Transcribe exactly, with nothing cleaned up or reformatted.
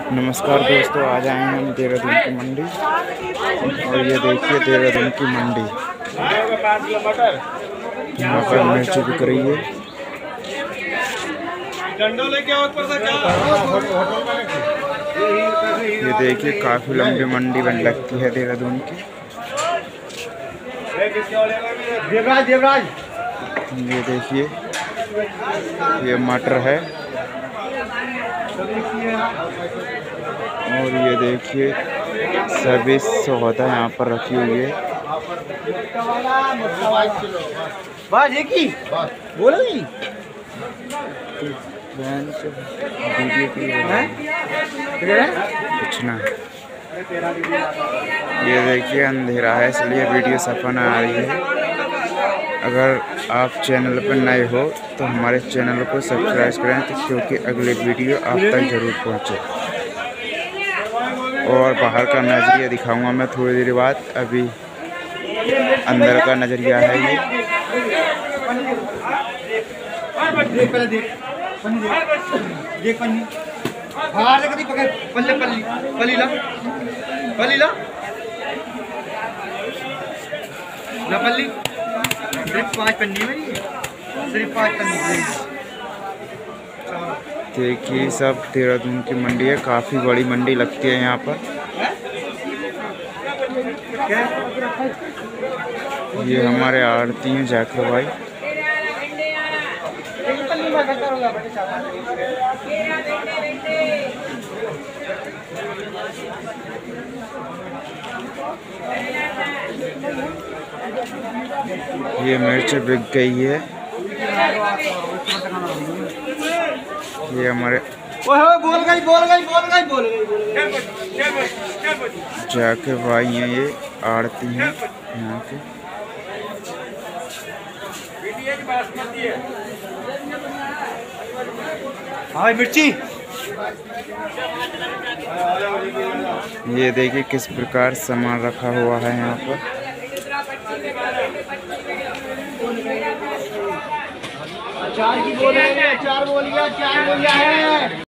नमस्कार दोस्तों, आज आए हैं हम देहरादून की मंडी और ये देखिए देहरादून की मंडी। यहाँ पर मिर्ची बिक रही है। ये देखिए काफ़ी लंबी मंडी बन लगती है देहरादून की। ये देखिए ये मटर है और ये देखिए सभी सौदा यहाँ पर रखी हुई है। कुछ ना, ये देखिए अंधेरा है इसलिए वीडियो सफा ना आ रही है। अगर आप चैनल पर नए हो तो हमारे चैनल को सब्सक्राइब करें तो क्योंकि अगले वीडियो आप तक ज़रूर पहुंचे। और बाहर का नज़रिया दिखाऊंगा मैं थोड़ी देर बाद। अभी अंदर का नज़रिया है ये। देखिए सब देहरादून की मंडी है, काफ़ी बड़ी मंडी लगती है यहाँ पर। ये हमारे आड़ती हैं जाकिर भाई। ये मिर्च बिक गई है। ये हमारे बोल गई बोल गई बोल गई बोल गई जाकिर भाई हैं, ये आड़ती हैं यहाँ के। हाँ मिर्ची। ये देखिए किस प्रकार सामान रखा हुआ है यहाँ पर। अचार की बोल रही है, अचार बोल गया, अचार बोल गया है।